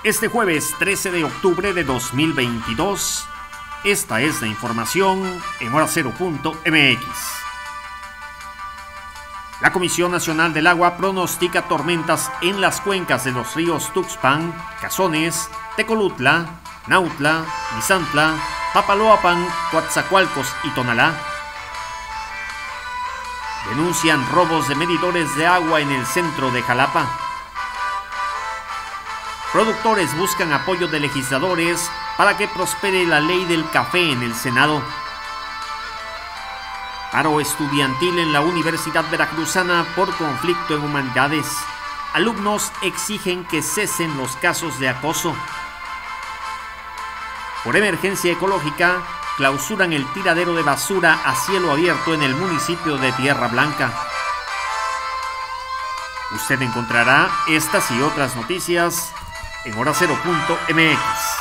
Este jueves 13 de octubre de 2022, esta es la información en horacero.mx. La Comisión Nacional del Agua pronostica tormentas en las cuencas de los ríos Tuxpan, Cazones, Tecolutla, Nautla, Misantla, Papaloapan, Coatzacoalcos y Tonalá. Denuncian robos de medidores de agua en el centro de Jalapa. Productores buscan apoyo de legisladores para que prospere la ley del café en el Senado. Paro estudiantil en la Universidad Veracruzana por conflicto en humanidades. Alumnos exigen que cesen los casos de acoso. Por emergencia ecológica, clausuran el tiradero de basura a cielo abierto en el municipio de Tierra Blanca. Usted encontrará estas y otras noticias en horacero.mx.